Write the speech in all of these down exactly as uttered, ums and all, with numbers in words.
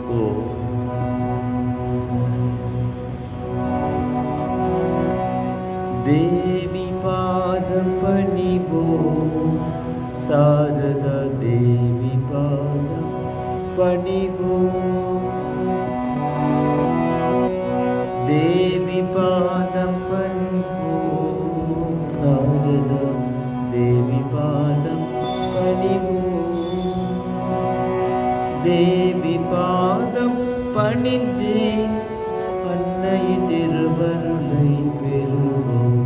देवी पादं पणिवोम शारदा देवी पादं पणिवोम देवी पादं पणिवोम शारदा देवी पादं पणिवोम देवी पादं पणिந்தே அன்னை திருவருளை பெறுவோம்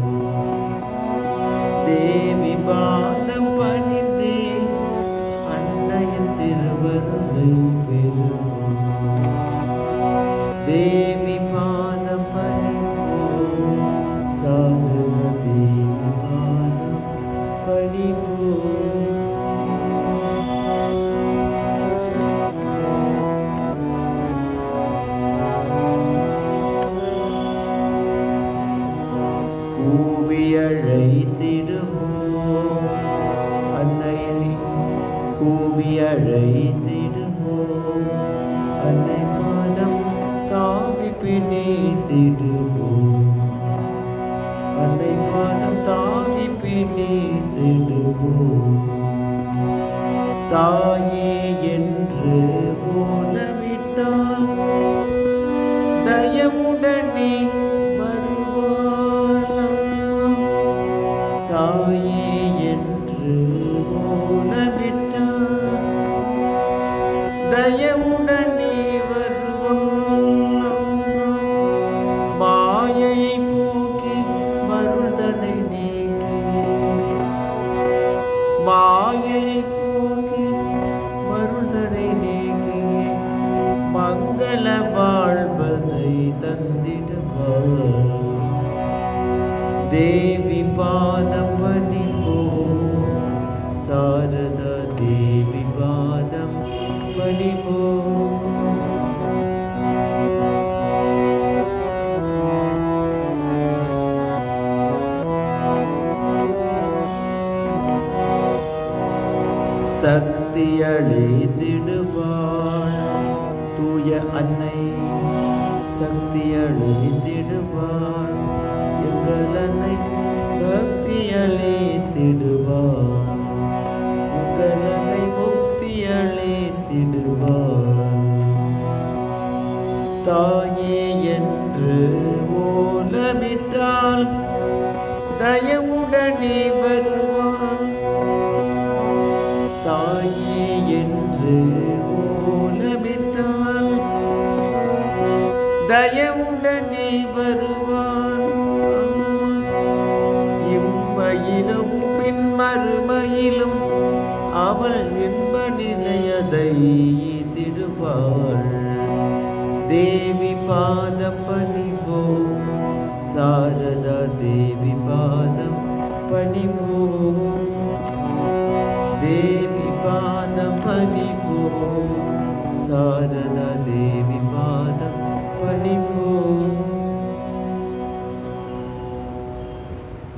தேவி பாதம் பணிந்தே அன்னையின் திருவருளை பெறுவோம் தேவி பாதம் பணிவோம் சாரதா தேவி பாதம் பணிவோம் கூவி அழைத்திடுவோம் அன்னையை கூவி அழைத்திடுவோம் அன்னை பாதம் தாவி பிணித்திடுவோம் அன்னை பாதம் தாவி பிணித்திடுவோம் தாயே என்று ஓலமிட்டால் தயவுடனே தாயே என்று ஓலமிட்டார் தயவுடனே வருவாள் மாயை போக்கி மருள்தனை நீக்கி மாயை போக்கி மருள்தனை நீக்கி மங்கள வாழ்வதை தந்திடுவார் देवी पादं पणिवोम शारदा देवी पादं पणिवोम சக்தி அளித்திடுவாள் தூய அன்னை சக்தி அளித்திடுவாள் எங்கள் அன்னை பக்தி அளித்திடுவாள் எங்கள் அன்னை முக்தி அளித்திடுவாள் தாயே என்று ஓலமிட்டால் தயவுடனே வருவாள் தாயே என்று ஓலமிட்டால் தயவுடனே வருவாள் இம்மையிலும் பின் மறுமையிலும் அவள் என்ப நிலையதை திடுவாள் தேவி பாதம் பணிவோம் சாரதா தேவி பாதம் பணிவோம் தேவி பாதம் பணிவோம் சாரதா தேவி பாதம் பணிவோம்